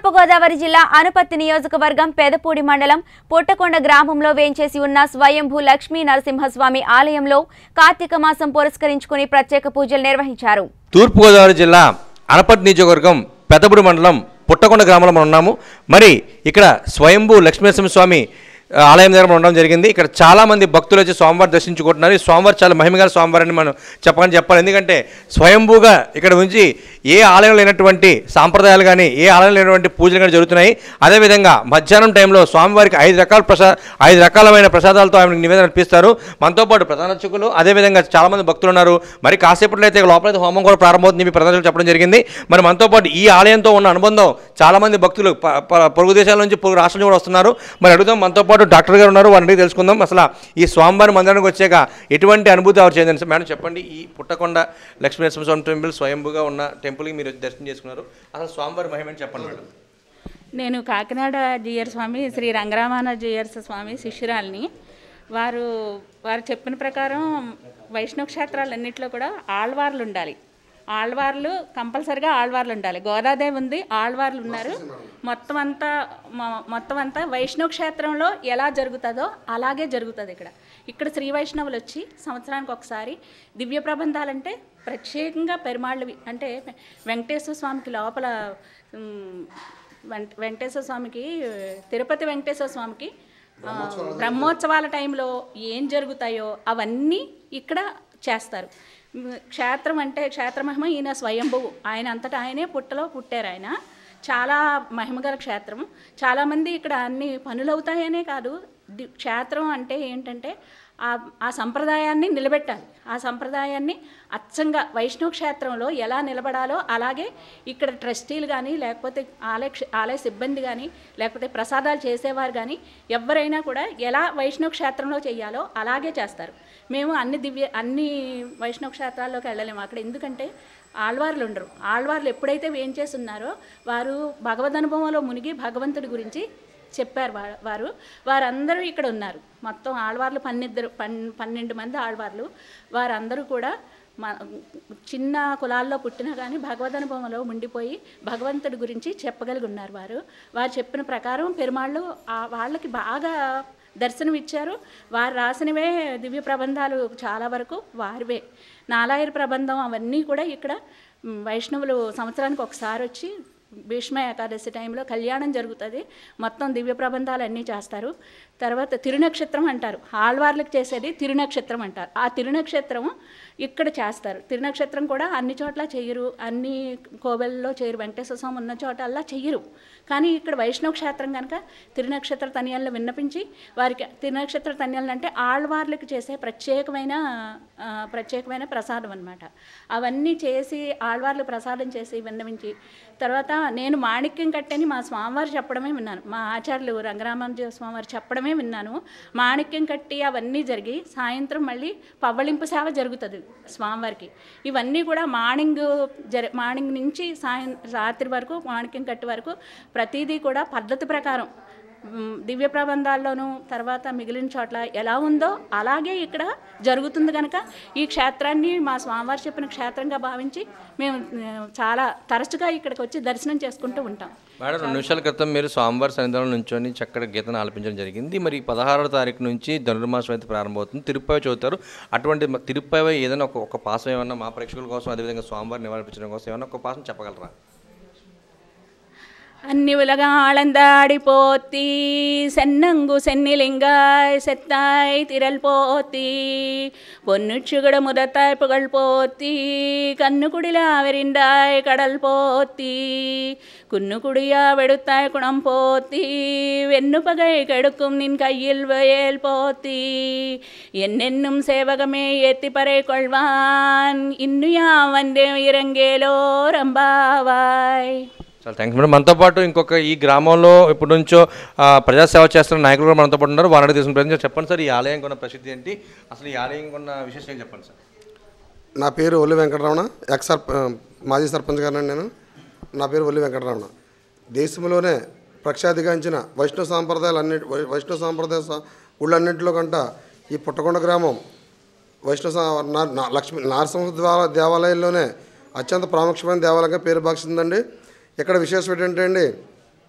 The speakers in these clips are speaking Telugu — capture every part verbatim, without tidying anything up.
తూర్పుగోదావరి జిల్లా అనుపత్తి నియోజకవర్గం పెదపూడి మండలం పొట్టకొండ గ్రామంలో వేంచేసి ఉన్న స్వయంభూ లక్ష్మీ నరసింహస్వామి ఆలయంలో కార్తీక మాసం పురస్కరించుకుని ప్రత్యేక పూజలు నిర్వహించారు. తూర్పుగోదావరి జిల్లా అనుపత్తి నియోజకవర్గం పెదపూడి మండలం పొట్టకొండ గ్రామంలో మనం ఉన్నాము. మరి ఇక్కడ స్వయంభూ లక్ష్మీ నరసింహస్వామి ఆలయం దగ్గర ఉండడం జరిగింది. ఇక్కడ చాలామంది భక్తులు వచ్చి స్వామివారి దర్శించుకుంటున్నారు. ఈ స్వామివారు చాలా మహిమగల స్వామివారిని మనం చెప్పని చెప్పాలి. ఎందుకంటే స్వయంభూగా ఇక్కడ నుంచి ఏ ఆలయం లేనటువంటి సాంప్రదాయాలు కానీ ఏ ఆలయం లేనటువంటి పూజలు కానీ జరుగుతున్నాయి. అదేవిధంగా మధ్యాహ్నం టైంలో స్వామివారికి ఐదు రకాల ప్రసా ఐదు రకాలమైన ప్రసాదాలతో ఆయన నివేదన అర్పిస్తారు. మనతో పాటు ప్రధాన అర్చకులు అదేవిధంగా చాలామంది భక్తులు ఉన్నారు. మరి కాసేపట్లో అయితే లోపలైతే హోమం కూడా ప్రారంభమవుతుంది మీ ప్రధాన చెప్పడం జరిగింది. మరి మనతో పాటు ఈ ఆలయంతో ఉన్న అనుబంధం చాలామంది భక్తులు పొరుగు దేశాల నుంచి పొరుగు రాష్ట్రం నుంచి కూడా వస్తున్నారు. మరి అడుగుదాం, మనతో పాటు డాక్టర్ గారు ఉన్నారు, వారిని తెలుసుకుందాం. అసలు ఈ స్వామివారి మందిరానికి వచ్చాక ఎటువంటి అనుభూతి ఎవరు చేయండి మేడం చెప్పండి. ఈ పుట్టకొండ లక్ష్మీ నరసింహస్వామి టెంపుల్ స్వయంభూగా ఉన్న టెంపుల్కి మీరు దర్శనం చేసుకున్నారు. అసలు స్వామివారి మహిమని చెప్పండి మేడం. నేను కాకినాడ జీయర్ స్వామి శ్రీ రంగరామాన జీయర్ స్వామి శిష్యురాలిని. వారు వారు చెప్పిన ప్రకారం వైష్ణవ క్షేత్రాలన్నింటిలో కూడా ఆళ్వార్లు ఉండాలి. ఆళ్వార్లు కంపల్సరిగా ఆళ్వార్లు ఉండాలి. గోదాదేవి ఉంది, ఆళ్వార్లు ఉన్నారు. మొత్తం అంతా మొత్తం అంతా వైష్ణవ క్షేత్రంలో ఎలా జరుగుతుందో అలాగే జరుగుతుంది. ఇక్కడ ఇక్కడ శ్రీ వైష్ణవులు వచ్చి సంవత్సరానికి ఒకసారి దివ్య ప్రబంధాలంటే ప్రత్యేకంగా పెరుమాళ్ళవి అంటే వెంకటేశ్వర స్వామికి లోపల వెంకటేశ్వర స్వామికి తిరుపతి వెంకటేశ్వర స్వామికి బ్రహ్మోత్సవాల టైంలో ఏం జరుగుతాయో అవన్నీ ఇక్కడ చేస్తారు. క్షేత్రం అంటే క్షేత్ర మహిమ ఈయన స్వయంభువు, ఆయన అంతటా ఆయనే పుట్టలో పుట్టారు. ఆయన చాలా మహిమగల క్షేత్రం. చాలామంది ఇక్కడ అన్ని పనులు అవుతాయనే కాదు, క్షేత్రం అంటే ఏంటంటే ఆ ఆ సంప్రదాయాన్ని నిలబెట్టాలి. ఆ సంప్రదాయాన్ని అచ్చంగా వైష్ణవ క్షేత్రంలో ఎలా నిలబడాలో అలాగే ఇక్కడ ట్రస్టీలు కానీ లేకపోతే ఆలయ ఆలయ సిబ్బంది కానీ లేకపోతే ప్రసాదాలు చేసేవారు కానీ ఎవరైనా కూడా ఎలా వైష్ణవ క్షేత్రంలో చేయాలో అలాగే చేస్తారు. మేము అన్ని దివ్య అన్ని వైష్ణవ క్షేత్రాల్లోకి వెళ్ళలేము అక్కడ, ఎందుకంటే ఆళ్వార్లు ఉండరు. ఆళ్వార్లు ఎప్పుడైతే వేంచేస్తున్నారో వారు భగవద్ అనుభవంలో మునిగి భగవంతుడి గురించి చెప్పారు. వారు వారందరూ ఇక్కడ ఉన్నారు. మొత్తం ఆళ్వార్లు పన్నెండు పన్ పన్నెండు మంది ఆళ్వార్లు. వారందరూ కూడా మా చిన్న కులాల్లో పుట్టినా కానీ భగవద్ అనుభవంలో ఉండిపోయి భగవంతుడి గురించి చెప్పగలిగి ఉన్నారు. వారు వారు చెప్పిన ప్రకారం పెరుమాళ్ళు వాళ్ళకి బాగా దర్శనం ఇచ్చారు. వారు రాసినవే దివ్య ప్రబంధాలు చాలా వరకు వారివే. నాలాయిర ప్రబంధం అవన్నీ కూడా ఇక్కడ వైష్ణవులు సంవత్సరానికి ఒకసారి వచ్చి భీష్మ ఏకాదశి టైంలో కళ్యాణం జరుగుతుంది. మొత్తం దివ్య ప్రబంధాలు అన్నీ చేస్తారు. తర్వాత తిరునక్షత్రం అంటారు, ఆళ్వార్లకు చేసేది తిరునక్షత్రం అంటారు. ఆ తిరునక్షత్రం ఇక్కడ చేస్తారు. తిరునక్షత్రం కూడా అన్ని చోట్ల చెయ్యరు, అన్ని కోవెల్లో చేయరు, వెంకటేశ్వర స్వామి ఉన్న చోట అలా చెయ్యరు. కానీ ఇక్కడ వైష్ణవ క్షేత్రం కనుక తిరునక్షత్ర తనియాలను విన్నపించి వారికి తిరునక్షత్ర తనియాలను అంటే ఆళ్వార్లకు చేసే ప్రత్యేకమైన ప్రత్యేకమైన ప్రసాదం అన్నమాట. అవన్నీ చేసి ఆళ్వార్లు ప్రసాదం చేసి విన్నవించి తర్వాత నేను మాణిక్యం కట్టని మా స్వామివారు చెప్పడమే విన్నాను. మా ఆచార్యులు రంగరామానుజ స్వామివారు చెప్పడమే విన్నాను. మాణిక్యం కట్టి అవన్నీ జరిగి సాయంత్రం మళ్ళీ పవ్వళింపు సేవ జరుగుతుంది స్వామివారికి. ఇవన్నీ కూడా మార్నింగ్ జరి మార్నింగ్ నుంచి సాయం రాత్రి వరకు మాణిక్యం కట్టి వరకు ప్రతిదీ కూడా పద్ధతి ప్రకారం దివ్య ప్రబంధాల్లోనూ తర్వాత మిగిలిన చోట్ల ఎలా ఉందో అలాగే ఇక్కడ జరుగుతుంది. కనుక ఈ క్షేత్రాన్ని మా స్వామివారు చెప్పిన క్షేత్రంగా భావించి మేము చాలా తరచుగా ఇక్కడికి వచ్చి దర్శనం చేసుకుంటూ ఉంటాం. మేడం, రెండు నిమిషాల క్రితం మీరు స్వామివారి సన్నిధానం నుంచొని చక్కటి గీతను ఆలపించడం జరిగింది. మరి పదహారవ తారీఖు నుంచి ధనుర్మాసం అయితే ప్రారంభమవుతుంది. తిరుపతి చదువుతారు. అటువంటి తిరుపతి ఏదైనా ఒక ఒక పాసం ఏమన్నా మా ప్రేక్షకుల కోసం అదేవిధంగా స్వామివారిని నివారించడం కోసం ఏమన్నా ఒక పాసం చెప్పగలరా? అన్ని ఉలగాళందాడి పోతి సెన్నంగు సెన్నిలింగాయ్ సెత్తాయ్ తిరల్ పోతి పొన్నుచుగడ ముదతాయ్ పుగళ్ పోతి కన్నుకుడిలా వెరిండాయ్ కడల్ పోతి కున్నుకుడియా వెడుతాయ్ కుణం పోతి వెన్నుపగై కెడుக்கும் నిన్ కయ్యిల్ వయల్ పోతి ఎన్నెన్నుం సేవగమే ఎత్తిపరే కొల్వాన్ ఇన్నుయా వందే ఇరంగేలో రంబావాయ్. చాలా థ్యాంక్స్ మేడం. మనతో పాటు ఇంకొక ఈ గ్రామంలో ఇప్పటి నుంచో ప్రజాసేవ చేస్తున్న నాయకులు కూడా మనతో పాటు ఉన్నారు. వారిని తీసుకున్న ప్రయత్నం చెప్పండి సార్, ఈ ఆలయం కొన్న ప్రసిద్ధి ఏంటి, అసలు ఈ ఆలయం కొన్న విశేషం చెప్పండి సార్. నా పేరు ఒల్లి వెంకటరమణ, ఎక్స్ సర్ప మాజీ సర్పంచ్ గారిని నేను. నా పేరు ఒల్లి వెంకటరమణ. దేశంలోనే ప్రఖ్యాతిగాంచిన వైష్ణవ సాంప్రదాయాలు అన్ని వైష్ణవ సాంప్రదాయ ఊళ్ళన్నింటిలో కంట ఈ పుట్టకొండ గ్రామం వైష్ణవ లక్ష్మీ నరసింహ దేవాలయంలోనే అత్యంత ప్రాముఖ్యమైన దేవాలయంగా పేరు బాక్షిందండి. ఇక్కడ విశేషం ఏంటంటే అండి,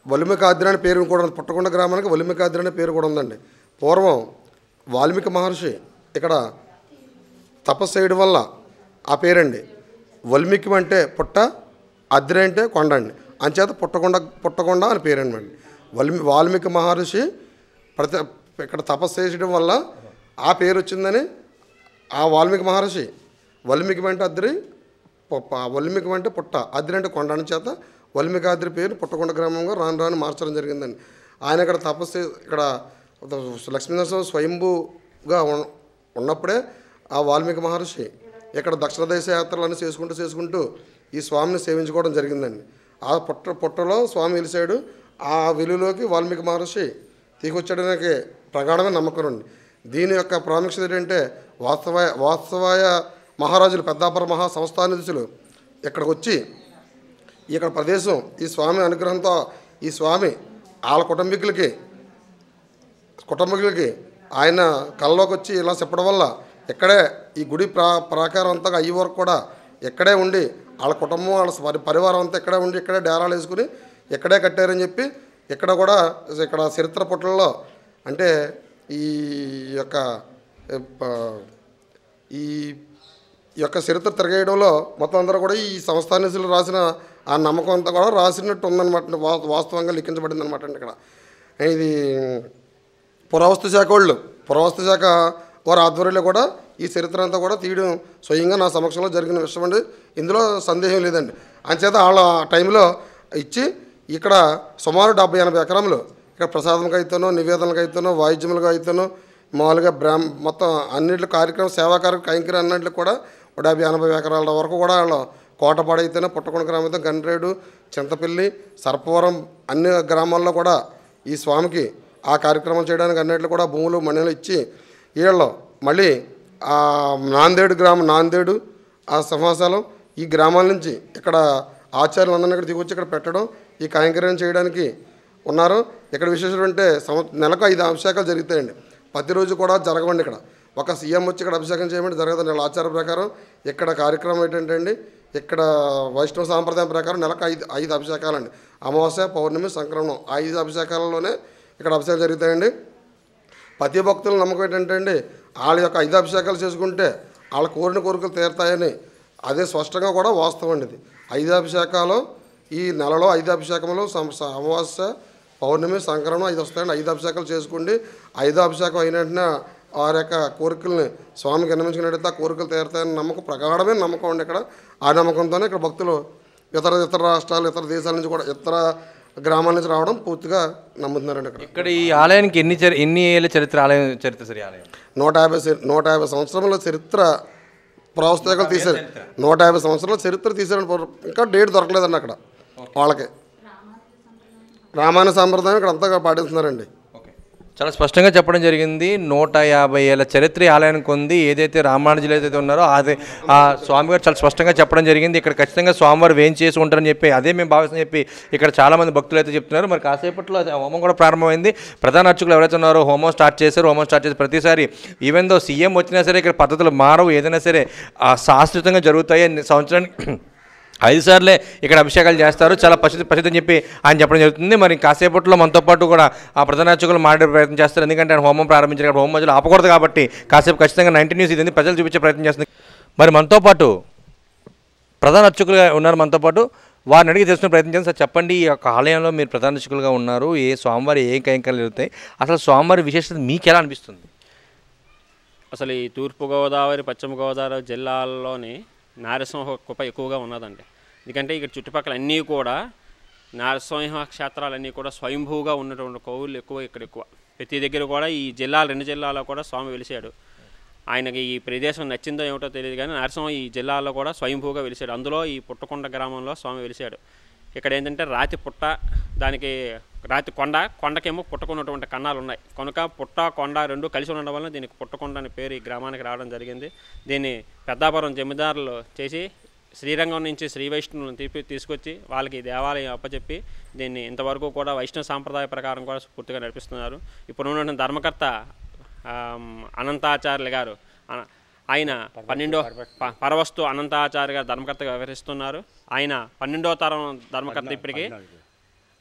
వల్మికాద్రి అనే పేరు కూడా ఉంది. పుట్టకొండ గ్రామానికి వల్మికాద్రి అనే పేరు కూడా ఉందండి. పూర్వం వాల్మీకి మహర్షి ఇక్కడ తపస్సు చేయడం వల్ల ఆ పేరండి. వల్మీకి అంటే పుట్ట, అద్రి అంటే కొండ అండి. అంచేత పుట్టకొండ పుట్టకొండ అని పేరండి. వల్మి వాల్మీకి మహర్షి ప్రతి ఇక్కడ తపస్సు చేయడం వల్ల ఆ పేరు వచ్చిందని ఆ వాల్మీకి మహర్షి వల్మీకి అంటే అద్రి, వల్మీకి అంటే పుట్ట, అద్రి అంటే కొండ అని చేత వల్మికాద్రి పేరు పుట్టకొండ గ్రామంగా రాను రాను మార్చడం జరిగిందండి. ఆయన ఇక్కడ తపస్సు ఇక్కడ లక్ష్మీనరసింహ స్వయంభూగా ఉన్నప్పుడే ఆ వాల్మీకి మహర్షి ఇక్కడ దక్షిణ దేశ యాత్రలన్నీ చేసుకుంటూ చేసుకుంటూ ఈ స్వామిని సేవించుకోవడం జరిగిందండి. ఆ పుట్ట పుట్టలో స్వామి వెలిసాడు. ఆ వెలుగులోకి వాల్మీకి మహర్షి తీసుకొచ్చాడనే ప్రగాఢమైన నమ్మకం అండి. దీని యొక్క ప్రాముఖ్యత ఏంటంటే వాస్తవాయ వాస్తవాయ మహారాజులు పెద్దాపుర మహా సంస్థానాధీశులు ఇక్కడికి వచ్చి ఇక్కడ ప్రదేశం ఈ స్వామి అనుగ్రహంతో ఈ స్వామి వాళ్ళ కుటుంబీకులకి కుటుంబీకులకి ఆయన కళ్ళలోకి వచ్చి ఇలా చెప్పడం వల్ల ఇక్కడే ఈ గుడి ప్రా ప్రాకారం అంతా అయ్యే వరకు కూడా ఇక్కడే ఉండి వాళ్ళ కుటుంబం వాళ్ళ పరివారం అంతా ఇక్కడే ఉండి ఇక్కడే డేరాలు వేసుకుని ఇక్కడే కట్టారని చెప్పి ఇక్కడ కూడా ఇక్కడ చరిత్ర పుటల్లో అంటే ఈ యొక్క ఈ యొక్క చరిత్ర తిరగేయడంలో మొత్తం అందరూ కూడా ఈ సంస్థానీసులు రాసిన ఆ నమ్మకం అంతా కూడా రాసినట్టు ఉందన్నమాట. వాస్తవంగా లిఖించబడింది అనమాట అండి. ఇక్కడ ఇది పురావస్తు శాఖ వాళ్ళు పురావస్తు శాఖ వారి ఆధ్వర్యంలో కూడా ఈ చరిత్ర అంతా కూడా తీయడం స్వయంగా నా సమక్షంలో జరిగిన విషయం అండి. ఇందులో సందేహం లేదండి. అంచేత వాళ్ళ టైంలో ఇచ్చి ఇక్కడ సుమారు డెబ్బై ఎనభై ఎకరంలో ఇక్కడ ప్రసాదంగా అయితేనో నివేదనలకు అయితేనో వాయిద్యములుగా అయితేనో మామూలుగా బ్రాహ్మ మొత్తం అన్నింటి కార్యక్రమం సేవా కార్యక్రమం కైంకర్యం అన్నింటికి కూడా డెబ్బై ఎనభై ఎకరాల వరకు కూడా వాళ్ళు కోటపాడు అయితేనే పుట్టకొండ గ్రామం అయితే గన్రేడు, చింతపల్లి, సర్పవరం అన్ని గ్రామాల్లో కూడా ఈ స్వామికి ఆ కార్యక్రమం చేయడానికి అన్నింటిలో కూడా భూములు మణిలు ఇచ్చి వీళ్ళు మళ్ళీ ఆ నాందేడు గ్రామం నాందేడు ఆ సింహాచలం ఈ గ్రామాల నుంచి ఇక్కడ ఆచార్యులు అందరినీ ఇక్కడ దిగొచ్చి ఇక్కడ పెట్టడం ఈ కైంకర్యం చేయడానికి ఉన్నారు. ఇక్కడ విశేషం అంటే సంవ నెలకు ఐదు అభిషేకాలు జరుగుతాయండి. ప్రతిరోజు కూడా జరగవండి. ఇక్కడ ఒక సీఎం వచ్చి ఇక్కడ అభిషేకం చేయమంటే జరగదు. నెల ఆచార ప్రకారం ఇక్కడ కార్యక్రమం ఏంటంటే అండి ఇక్కడ వైష్ణవ సాంప్రదాయం ప్రకారం నెలకు ఐదు ఐదు అభిషేకాలండి. అమావాస్య, పౌర్ణమి, సంక్రమణం ఐదు అభిషేకాలలోనే ఇక్కడ అభిషేకాలు జరుగుతాయండి. ప్రతి భక్తుల నమ్మకం ఏంటంటే అండి వాళ్ళ యొక్క ఐదు అభిషేకాలు చేసుకుంటే వాళ్ళ కోరిన కోరికలు తీరుతాయని అదే స్పష్టంగా కూడా వాస్తవం అండి. ఇది ఐదు అభిషేకాలు ఈ నెలలో ఐదు అభిషేకంలో అమావాస్య, పౌర్ణమి, సంక్రమణం ఐదు వస్తాయండి. ఐదు అభిషేకాలు చేసుకోండి. ఐదో అభిషేకం అయిన వెంటనే వారి యొక్క కోరికల్ని స్వామికి విన్నవించుకున్నట్టయితే ఆ కోరికలు తీరుతాయని నమ్మకం ప్రగాఢమైన నమ్మకం అండి. ఇక్కడ ఆ నమ్మకంతోనే ఇక్కడ భక్తులు ఇతర ఇతర రాష్ట్రాలు ఇతర దేశాల నుంచి కూడా ఇతర గ్రామాల నుంచి రావడం పూర్తిగా నమ్ముతున్నారండి. ఇక్కడ ఇక్కడ ఈ ఆలయానికి ఎన్ని ఎన్ని ఏళ్ళ చరిత్ర ఆలయం చరిత్ర సరి ఆలయం నూట యాభై నూట యాభై సంవత్సరంలో చరిత్ర పురావస్తకాలు తీశారు. నూట యాభై సంవత్సరాల చరిత్ర తీశారని ఇంకా డేట్ దొరకలేదండి అక్కడ వాళ్ళకి. రామాయణ సాంప్రదాయం ఇక్కడ అంతగా పాటిస్తున్నారండి. చాలా స్పష్టంగా చెప్పడం జరిగింది. నూట యాభై ఏళ్ళ చరిత్ర ఆలయానికి ఉంది. ఏదైతే రామానుజులు ఏదైతే ఉన్నారో అదే ఆ స్వామివారు చాలా స్పష్టంగా చెప్పడం జరిగింది. ఇక్కడ ఖచ్చితంగా స్వామివారు వేం చేసి ఉంటారని చెప్పి అదే మేము భావిస్తామని చెప్పి ఇక్కడ చాలామంది భక్తులు అయితే చెప్తున్నారు. మరి కాసేపట్లో హోమం కూడా ప్రారంభమైంది. ప్రధాన అర్చకులు ఎవరైతే ఉన్నారో హోమం స్టార్ట్ చేశారు. హోమం స్టార్ట్ చేసి ప్రతిసారి ఈవెన్ దో సీఎం వచ్చినా సరే ఇక్కడ పద్ధతులు మారవు. ఏదైనా సరే శాస్త్రీయంగా జరుగుతాయి. సంవత్సరానికి ఐదు సార్లే ఇక్కడ అభిషేకాలు చేస్తారు. చాలా ప్రసిద్ధి ప్రసిద్ధి అని చెప్పి ఆయన చెప్పడం జరుగుతుంది. మరి కాసేపట్లో మనతో పాటు కూడా ఆ ప్రధాన అర్చకులు మాట్లాడే ప్రయత్నం చేస్తారు. ఎందుకంటే ఆయన హోమం ప్రారంభించారు. హోమం మధ్యలో ఆపకూడదు కాబట్టి కాసేపు ఖచ్చితంగా నైన్టీ న్యూస్ ఇది ప్రజలు చూపించే ప్రయత్నం చేస్తుంది. మరి మనతో పాటు ప్రధాన అర్చకులుగా ఉన్నారు. మనతో పాటు వారిని అడిగి తెలుసుకునే ప్రయత్నం చేస్తాం. సార్ చెప్పండి, ఈ యొక్క ఆలయంలో మీరు ప్రధాన అర్చకులుగా ఉన్నారు. ఏ స్వామివారి ఏ కైంకర్యాలు జరుగుతాయి, అసలు స్వామివారి విశేషత మీకు ఎలా అనిపిస్తుంది? అసలు ఈ తూర్పుగోదావరి పశ్చిమ గోదావరి జిల్లాల్లోని నారసింహ కృప ఎక్కువగా ఉన్నదండి. ఎందుకంటే ఇక్కడ చుట్టుపక్కల అన్నీ కూడా నారసింహ క్షేత్రాలన్నీ కూడా స్వయంభూగా ఉన్నటువంటి కోవులు ఎక్కువ ఇక్కడ ఎక్కువ. ప్రతి దగ్గర కూడా ఈ జిల్లాలు రెండు జిల్లాలో కూడా స్వామి వెలిసాడు. ఆయనకి ఈ ప్రదేశం నచ్చిందో ఏమిటో తెలియదు కానీ నరసింహ ఈ జిల్లాలో కూడా స్వయంభూగా వెలిసాడు. అందులో ఈ పుట్టకొండ గ్రామంలో స్వామి వెలిసాడు. ఇక్కడ ఏంటంటే రాతి పుట్ట, దానికి రాతి కొండ, కొండకేమో పుట్టకున్నటువంటి కన్నాలు ఉన్నాయి కనుక పుట్ట కొండ రెండు కలిసి ఉండడం వల్ల దీనికి పుట్టకొండ అనే పేరు ఈ గ్రామానికి రావడం జరిగింది. దీన్ని పెద్దాపురం జమీదారులు చేసి శ్రీరంగం నుంచి శ్రీ వైష్ణవులను తీపి తీసుకొచ్చి వాళ్ళకి దేవాలయం అప్పచెప్పి దీన్ని ఇంతవరకు కూడా వైష్ణవ సాంప్రదాయ ప్రకారం కూడా పూర్తిగా నడిపిస్తున్నారు. ఇప్పుడు ఉన్నటువంటి ధర్మకర్త అనంతాచార్యులు గారు, ఆయన పన్నెండో పరవస్తు అనంతాచార్య గారు ధర్మకర్తగా వ్యవహరిస్తున్నారు. ఆయన పన్నెండో తరం ధర్మకర్త. ఇప్పటికీ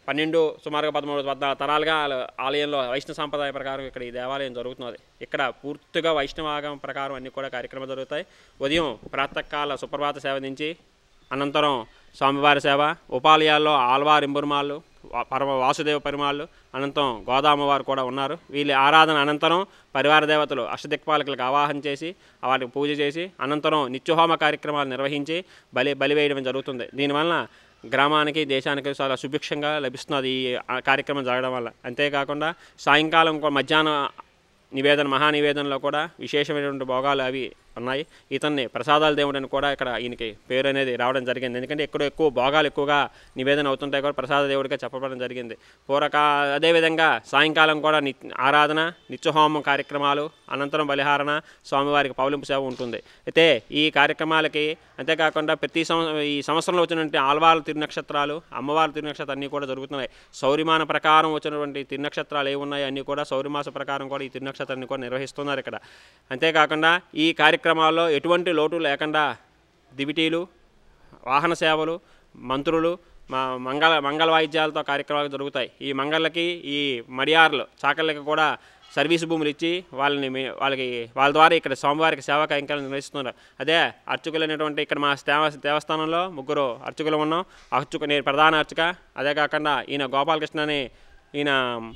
పన్నెండు సుమారుగా పదమూడు పద్నాలుగు తరాలుగా ఆలయంలో వైష్ణవ సాంప్రదాయ ప్రకారం ఇక్కడ ఈ దేవాలయం జరుగుతున్నది. ఇక్కడ పూర్తిగా వైష్ణవ ఆగమం ప్రకారం అన్ని కూడా కార్యక్రమాలు జరుగుతాయి. ఉదయం ప్రాతకాల సుప్రభాత సేవ నుంచి అనంతరం స్వామివారి సేవ, ఉపాలయాల్లో ఆల్వారు ఇంబురుమాళ్ళు, పరమ వాసుదేవ పరిమాళ్ళు, అనంతరం గోదామవారు కూడా ఉన్నారు. వీళ్ళ ఆరాధన అనంతరం పరివార దేవతలు అష్టదిక్పాలకులకు ఆవాహన చేసి వాటికి పూజ చేసి అనంతరం నిత్యహోమ కార్యక్రమాలు నిర్వహించి బలి బలి వేయడం జరుగుతుంది. దీనివల్ల గ్రామానికి దేశానికి చాలా సుభిక్షంగా లభిస్తున్నది ఈ కార్యక్రమం జరగడం వల్ల. అంతేకాకుండా సాయంకాలం మధ్యాహ్నం నివేదన మహానివేదనలో కూడా విశేషమైనటువంటి భోగాలు అవి ఉన్నాయి. ఇతన్ని ప్రసాదాల దేవుడు అని కూడా ఇక్కడ ఈయనకి పేరు అనేది రావడం జరిగింది. ఎందుకంటే ఇక్కడ ఎక్కువ భోగాలు ఎక్కువగా నివేదన అవుతుంటాయి కూడా ప్రసాద దేవుడిగా చెప్పడం జరిగింది. పూర్వక అదేవిధంగా సాయంకాలం కూడా ని ఆరాధన, నిత్యహోమం కార్యక్రమాలు, అనంతరం బలిహారణ, స్వామివారికి పౌలింపు సేవ ఉంటుంది. అయితే ఈ కార్యక్రమాలకి అంతేకాకుండా ప్రతి సంవ ఈ సంవత్సరంలో వచ్చినటువంటి ఆల్వార్ల తిరునక్షత్రాలు, అమ్మవారి తిరునక్షత్రాలు అన్నీ కూడా జరుగుతున్నాయి. సౌరిమాన ప్రకారం వచ్చినటువంటి తిరునక్షత్రాలు ఏవి ఉన్నాయి అన్నీ కూడా సౌరిమాస ప్రకారం కూడా ఈ తిరునక్షత్రాన్ని కూడా నిర్వహిస్తున్నారు ఇక్కడ. అంతేకాకుండా ఈ కార్యక్రమం కార్యక్రమాల్లో ఎటువంటి లోటు లేకుండా దివిటీలు, వాహన సేవలు, మంత్రులు, మంగళ మంగళ వాయిద్యాలతో కార్యక్రమాలు జరుగుతాయి. ఈ మంగళకి ఈ మడియార్లు చాకళ్ళకి కూడా సర్వీసు భూములు ఇచ్చి వాళ్ళని వాళ్ళకి వాళ్ళ ద్వారా ఇక్కడ స్వామివారికి సేవా కైంకర్యాలు నిర్వహిస్తున్నారు. అదే అర్చకులు అనేటువంటి ఇక్కడ మా దేవ దేవస్థానంలో ముగ్గురు అర్చకులు ఉన్నాం. అర్చకు నేను ప్రధాన అర్చక. అదే కాకుండా ఈయన గోపాలకృష్ణ అని ఈయన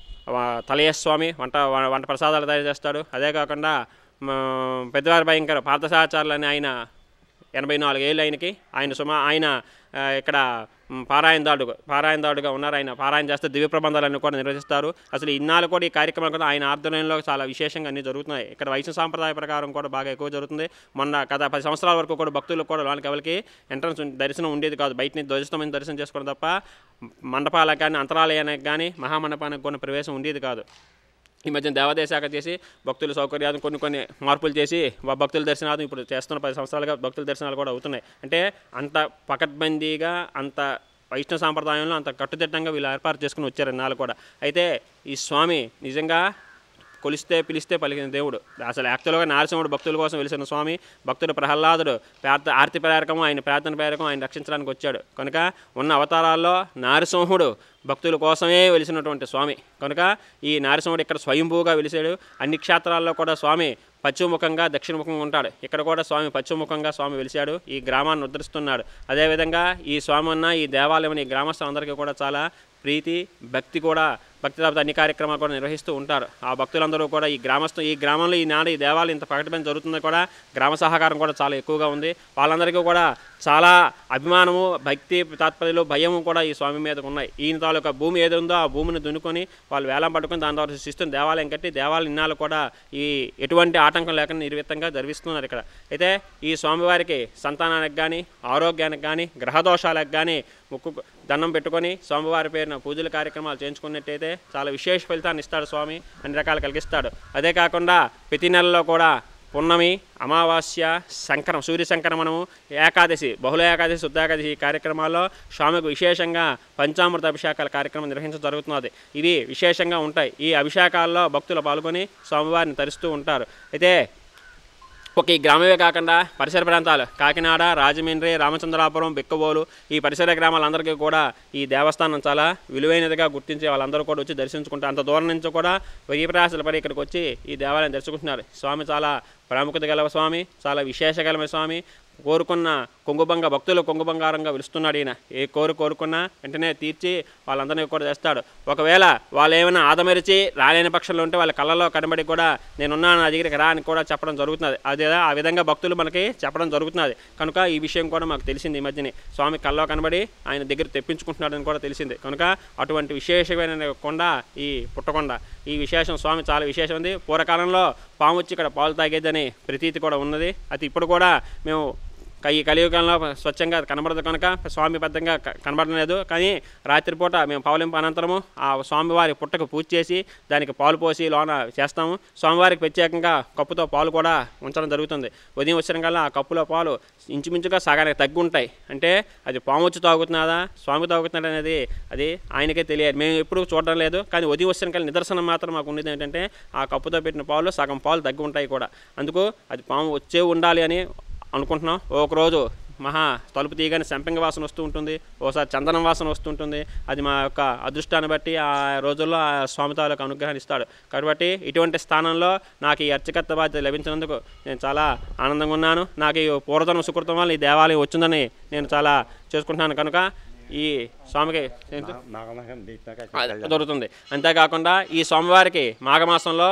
తలయస్వామి వంట వంట ప్రసాదాలు తయారు చేస్తాడు. అదే కాకుండా పెద్దవారి భయంకర పార్థసాచార్యులు అని ఆయన ఎనభై నాలుగు ఏళ్ళు ఆయనకి ఆయన సుమా ఆయన ఇక్కడ పారాయణదారుడు పారాయణదారుడుగా ఉన్నారు. ఆయన పారాయణ చేస్తే దివ్య ప్రబంధాలన్నీ కూడా నిర్వహిస్తారు. అసలు ఇన్నాళ్ళు కూడా ఈ కార్యక్రమాలు కూడా ఆయన ఆధ్వర్యంలో చాలా విశేషంగా అన్నీ జరుగుతున్నాయి. ఇక్కడ వైష్ణవ సాంప్రదాయ ప్రకారం కూడా బాగా ఎక్కువ జరుగుతుంది. మొన్న గత పది సంవత్సరాల వరకు కూడా భక్తులకు కూడా లోనికి ఎవరికి ఎంట్రన్స్ దర్శనం ఉండేది కాదు. బయట నుంచి ధ్వజస్తంభం దర్శనం చేసుకోవడం తప్ప మండపాలకు కానీ అంతరాలయానికి కానీ మహామండపానికి కూడా ప్రవేశం ఉండేది కాదు. ఈ మధ్యన దేవాదాయ చేసి భక్తుల సౌకర్యాలను కొన్ని కొన్ని మార్పులు చేసి భక్తుల దర్శనాలు ఇప్పుడు చేస్తున్న పది సంవత్సరాలుగా భక్తుల దర్శనాలు కూడా అవుతున్నాయి. అంటే అంత పకడ్బందీగా అంత వైష్ణవ సాంప్రదాయంలో అంత కట్టుదిట్టంగా వీళ్ళు ఏర్పాటు చేసుకుని వచ్చారు ఇన్నాళ్ళు కూడా. అయితే ఈ స్వామి నిజంగా కొలిస్తే పిలిస్తే పలికిన దేవుడు. అసలు యాక్చువల్గా నరసింహుడు భక్తుల కోసం వెలిసిన స్వామి. భక్తుడు ప్రహ్లాదుడు ప్రార్థ ఆర్తి ప్రేరకం ఆయన ప్రార్థన ప్రేరకం ఆయన రక్షించడానికి వచ్చాడు. కనుక ఉన్న అవతారాల్లో నరసింహుడు భక్తుల కోసమే వెలిసినటువంటి స్వామి. కనుక ఈ నరసింహుడు ఇక్కడ స్వయంభూగా వెలిసాడు. అన్ని క్షేత్రాల్లో కూడా స్వామి పశ్చిమముఖంగా దక్షిణముఖంగా ఉంటాడు. ఇక్కడ కూడా స్వామి పశ్చిమముఖంగా స్వామి వెలిశాడు. ఈ గ్రామాన్ని ఉద్ధరిస్తున్నాడు. అదేవిధంగా ఈ స్వామి అన్న ఈ దేవాలయం ఈ గ్రామస్తులందరికీ కూడా చాలా ప్రీతి భక్తి కూడా భక్తి తర్వాత అన్ని కార్యక్రమాలు కూడా నిర్వహిస్తూ ఉంటారు. ఆ భక్తులందరూ కూడా ఈ గ్రామస్తు ఈ గ్రామంలో ఈనాడు ఈ దేవాలయం ఇంత ప్రకటన జరుగుతుంది కూడా గ్రామ సహకారం కూడా చాలా ఎక్కువగా ఉంది. వాళ్ళందరికీ కూడా చాలా అభిమానము, భక్తి తాత్పర్యాలు, భయము కూడా ఈ స్వామి మీదకు ఉన్నాయి. ఈయన తాలూకా భూమి ఏది ఉందో ఆ భూమిని దున్నుకొని వాళ్ళు వేలం పట్టుకొని దాని ద్వారా శిస్తున్న దేవాలయం కట్టి దేవాలయం ఇన్నాళ్ళు కూడా ఈ ఎటువంటి ఆటంకం లేకుండా నిర్విత్తంగా జరిపిస్తున్నారు ఇక్కడ. అయితే ఈ స్వామివారికి సంతానానికి కానీ ఆరోగ్యానికి కానీ గ్రహదోషాలకు కానీ ముక్కు దండం పెట్టుకొని స్వామివారి పేరున పూజల కార్యక్రమాలు చేయించుకున్నట్టయితే చాలా విశేష ఫలితాన్ని ఇస్తాడు స్వామి, అన్ని రకాలు కలిగిస్తాడు. అదే కాకుండా ప్రతి నెలలో కూడా పున్నమి, అమావాస్య, సంక్రమం, సూర్య సంక్రమణము, ఏకాదశి, బహుళ ఏకాదశి, శుద్ధ ఏకాదశి ఈ కార్యక్రమాల్లో స్వామికి విశేషంగా పంచామృత అభిషేకాల కార్యక్రమం నిర్వహించడం జరుగుతున్నది. ఇవి విశేషంగా ఉంటాయి. ఈ అభిషేకాల్లో భక్తులు పాల్గొని స్వామివారిని తరిస్తూ ఉంటారు. అయితే ఒక ఈ గ్రామమే కాకుండా పరిసర ప్రాంతాలు కాకినాడ, రాజమండ్రి, రామచంద్రాపురం, బిక్కబోలు ఈ పరిసర గ్రామాలందరికీ కూడా ఈ దేవస్థానం చాలా విలువైనదిగా గుర్తించి వాళ్ళందరూ కూడా వచ్చి దర్శించుకుంటారు. అంత దూరం నుంచి కూడా వెయ్యి ప్రయాసాలు పడి ఇక్కడికి వచ్చి ఈ దేవాలయం దర్శించుకుంటున్నారు. స్వామి చాలా ప్రాముఖ్యత గల స్వామి, చాలా విశేష గల స్వామి. కోరుకున్న కొంగుబంగ భక్తులు కొంగుబంగారంగా పిలుస్తున్నాడు ఈయన. ఏ కోరు కోరుకున్నా వెంటనే తీర్చి వాళ్ళందరినీ కూడా చేస్తాడు. ఒకవేళ వాళ్ళు ఏమైనా ఆదమరిచి రాలేని పక్షంలో ఉంటే వాళ్ళ కళ్ళలో కనబడి కూడా నేనున్నాను నా దగ్గరికి రా అని కూడా చెప్పడం జరుగుతున్నది. అదే ఆ విధంగా భక్తులు మనకి చెప్పడం జరుగుతున్నది. కనుక ఈ విషయం కూడా మాకు తెలిసింది. ఈ మధ్యనే స్వామి కళ్ళలో కనబడి ఆయన దగ్గర తెప్పించుకుంటున్నాడని కూడా తెలిసింది. కనుక అటువంటి విశేషమైన కొండ ఈ పుట్టకొండ. ఈ విశేషం స్వామి చాలా విశేషం ఉంది. పూర్వకాలంలో పాము వచ్చి ఇక్కడ పాలు తాగేదని ప్రతీతి కూడా ఉన్నది. అది ఇప్పుడు కూడా మేము ఈ కలియుగంలో స్వచ్ఛంగా కనబడదు కనుక స్వామి బద్ధంగా కనబడలేదు. కానీ రాత్రిపూట మేము పావులింపు అనంతరము ఆ స్వామివారి పుట్టకు పూజ చేసి దానికి పాలు పోసి లోన చేస్తాము. స్వామివారికి ప్రత్యేకంగా కప్పుతో పాలు కూడా ఉంచడం జరుగుతుంది. ఉదయం వచ్చిన కల్లా ఆ కప్పులో పాలు ఇంచుమించుగా సగానికి తగ్గి ఉంటాయి. అంటే అది పాము వచ్చి తాగుతున్నాదా స్వామి తాగుతున్నాడు అనేది అది ఆయనకే తెలియదు. మేము ఎప్పుడు చూడడం లేదు. కానీ ఉదయం వచ్చిన కల్లా నిదర్శనం మాత్రం మాకు ఉండేది ఏంటంటే ఆ కప్పుతో పెట్టిన పాలు సగం పాలు తగ్గి ఉంటాయి కూడా. అందుకు అది పాము వచ్చే ఉండాలి అని అనుకుంటున్నాం. ఒకరోజు మహా తలుపు తీయగానే సంపెంగ వాసన వస్తూ ఉంటుంది, ఓసారి చందనం వాసన వస్తుంటుంది. అది మా యొక్క అదృష్టాన్ని బట్టి ఆ రోజుల్లో ఆ స్వామి తాలూకు అనుగ్రహాన్ని ఇస్తాడు. కాబట్టి ఇటువంటి స్థానంలో నాకు ఈ అర్చకత్వ బాధ్యత లభించినందుకు నేను చాలా ఆనందంగా ఉన్నాను. నాకు ఈ పూర్వజన్మ సుకృతం వల్ల ఈ దేవాలయం వచ్చిందని నేను చాలా చేసుకుంటున్నాను. కనుక ఈ స్వామికి దొరుకుతుంది. అంతేకాకుండా ఈ స్వామివారికి మాఘమాసంలో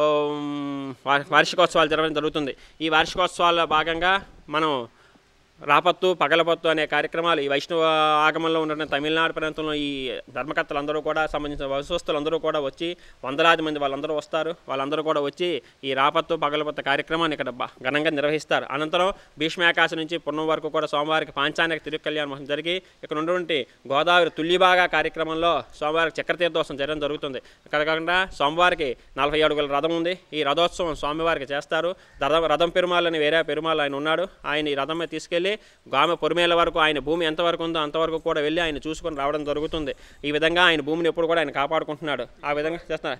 వార్షికోత్సవాలు జరగడం జరుగుతుంది. ఈ వార్షికోత్సవాల్లో భాగంగా మనం రాపత్తు పగలపత్తు అనే కార్యక్రమాలు ఈ వైష్ణవ ఆగమంలో ఉన్న తమిళనాడు ప్రాంతంలో ఈ ధర్మకర్తలు అందరూ కూడా సంబంధించిన వస్తువులు అందరూ కూడా వచ్చి వందలాది మంది వాళ్ళందరూ వస్తారు. వాళ్ళందరూ కూడా వచ్చి ఈ రాపత్తు పగలపత్తు కార్యక్రమాన్ని ఇక్కడ ఘనంగా నిర్వహిస్తారు. అనంతరం భీష్మాకాశం నుంచి పున్నం వరకు కూడా స్వామివారికి పాంచానిక తిరుకల్యాణం జరిగి ఇక్కడ ఉన్నటువంటి గోదావరి తుల్లిబాగా కార్యక్రమంలో స్వామివారికి చక్రతీర్థోత్సవం జరగడం జరుగుతుంది. ఇక్కడ కాకుండా స్వామివారికి నలభై అడుగుల రథం ఉంది. ఈ రథోత్సవం స్వామివారికి చేస్తారు. రథం రథం పెరుమాళ్ అని వేరే పెరుమాళ్ ఆయన ఉన్నాడు. ఆయన ఈ రథం మీద తీసుకెళ్ళి గామె పొరిమేల వరకు ఆయన భూమి ఎంతవరకు ఉందో అంతవరకు కూడా వెళ్ళి ఆయన చూసుకొని రావడం జరుగుతుంది. ఈ విధంగా ఆయన భూమిని ఎప్పుడు కూడా ఆయన కాపాడుకుంటున్నాడు. ఆ విధంగా చేస్తున్నారు.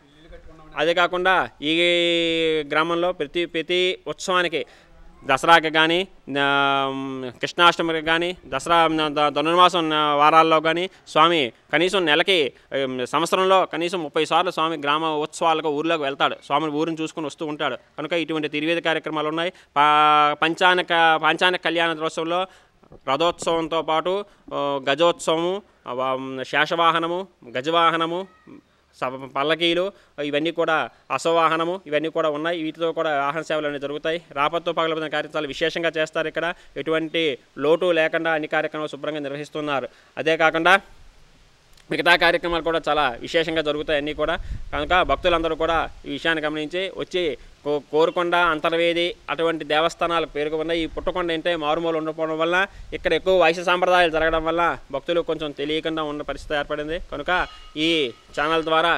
అదే కాకుండా ఈ గ్రామంలో ప్రతి ప్రతి ఉత్సవానికి దసరాకి కానీ కృష్ణాష్టమికి కానీ దసరా ధనుర్మాసం వారాల్లో కానీ స్వామి కనీసం నెలకి సంవత్సరంలో కనీసం ముప్పై సార్లు స్వామి గ్రామ ఉత్సవాలకు ఊర్లోకి వెళ్తాడు. స్వామిని ఊరిని చూసుకుని వస్తూ ఉంటాడు. కనుక ఇటువంటి తిరువేది కార్యక్రమాలు ఉన్నాయి. పా పంచానక పాంచానక కళ్యాణ దినోత్సవంలో రథోత్సవంతో పాటు గజోత్సవము, శేషవాహనము, గజవాహనము, పల్లకీలు, ఇవన్నీ కూడా అశ్వవాహనము ఇవన్నీ కూడా ఉన్నాయి. వీటితో కూడా వాహన సేవలు అనేవి జరుగుతాయి. రాపత్తు పగలబడిన కార్యక్రమాలు విశేషంగా చేస్తారు. ఇక్కడ ఎటువంటి లోటు లేకుండా అన్ని కార్యక్రమాలు శుభ్రంగా నిర్వహిస్తున్నారు. అదే కాకుండా మిగతా కార్యక్రమాలు కూడా చాలా విశేషంగా జరుగుతాయి అన్నీ కూడా. కనుక భక్తులందరూ కూడా ఈ విషయాన్ని గమనించి వచ్చి కో కోరుకొండ అంతర్వేది అటువంటి దేవస్థానాలు పేరుకున్నాయి. ఈ పుట్టకొండ అంటే మారుమూల ఉండకపోవడం వల్ల ఇక్కడ ఎక్కువ వైశ్య సాంప్రదాయాలు జరగడం వల్ల భక్తులు కొంచెం తెలియకుండా ఉన్న పరిస్థితి ఏర్పడింది. కనుక ఈ ఛానల్ ద్వారా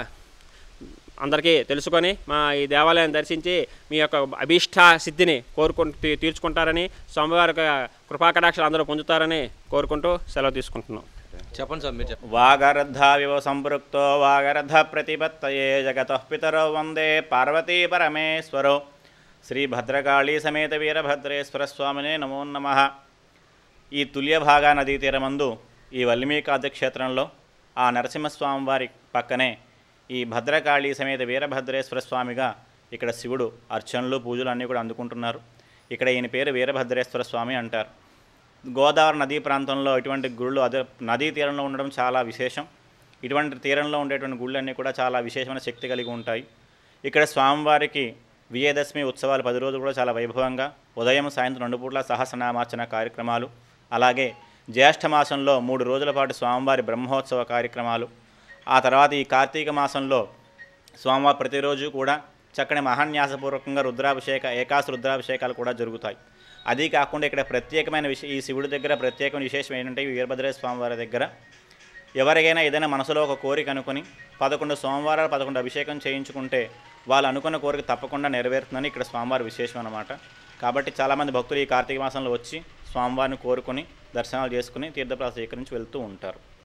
అందరికీ తెలుసుకొని మా ఈ దేవాలయాన్ని దర్శించి మీ యొక్క అభీష్ట సిద్ధిని కోరుకుంటూ తీర్చుకుంటారని, స్వామివారి కృపాకటాక్షలు అందరూ పొందుతారని కోరుకుంటూ సెలవు తీసుకుంటున్నాం. చెప్పండి సార్, మీరు చెప్పండి. వాగరద్ధావివ సంపృక్తో వాగరద్ధ ప్రతిపత్తయే జగతః పితరో వందే పార్వతీ పరమేశ్వరో శ్రీ భద్రకాళీ సమేత వీరభద్రేశ్వర స్వామినే నమో నమః. ఈ తుల్యభాగా నదీ తీరమందు ఈ వల్మీకాది క్షేత్రంలో ఆ నరసింహస్వామి వారి పక్కనే ఈ భద్రకాళీ సమేత వీరభద్రేశ్వర స్వామిగా ఇక్కడ శివుడు అర్చనలు పూజలు అన్నీ కూడా అందుకుంటున్నారు. ఇక్కడ ఈయన పేరు వీరభద్రేశ్వర స్వామి అంటారు. గోదావరి నదీ ప్రాంతంలో ఇటువంటి గుళ్ళు అదే నదీ తీరంలో ఉండడం చాలా విశేషం. ఇటువంటి తీరంలో ఉండేటువంటి గుళ్ళన్నీ కూడా చాలా విశేషమైన శక్తి కలిగి ఉంటాయి. ఇక్కడ స్వామివారికి విజయదశమి ఉత్సవాలు పది రోజులు కూడా చాలా వైభవంగా ఉదయం సాయంత్రం రెండు పూట్ల సహస్రనామార్చన కార్యక్రమాలు, అలాగే జ్యేష్ఠ మాసంలో మూడు రోజుల పాటు స్వామివారి బ్రహ్మోత్సవ కార్యక్రమాలు, ఆ తర్వాత ఈ కార్తీక మాసంలో స్వామివారి ప్రతిరోజు కూడా చక్కని మహాన్యాసపూర్వకంగా రుద్రాభిషేక ఏకాశ రుద్రాభిషేకాలు కూడా జరుగుతాయి. అది కాకుండా ఇక్కడ ప్రత్యేకమైన విషయం ఈ శివుడి దగ్గర ప్రత్యేకమైన విశేషం ఏంటంటే ఈ వీరభద్రేశ్వర స్వామివారి దగ్గర ఎవరికైనా ఏదైనా మనసులో ఒక కోరిక అనుకుని పదకొండు సోమవారాలు పదకొండు అభిషేకం చేయించుకుంటే వాళ్ళు అనుకున్న కోరిక తప్పకుండా నెరవేరుతుందని ఇక్కడ స్వామివారి విశేషం అన్నమాట. కాబట్టి చాలామంది భక్తులు ఈ కార్తీక మాసంలో వచ్చి స్వామివారిని కోరుకొని దర్శనాలు చేసుకుని తీర్థప్రసాదాలు స్వీకరించి వెళ్తూ ఉంటారు.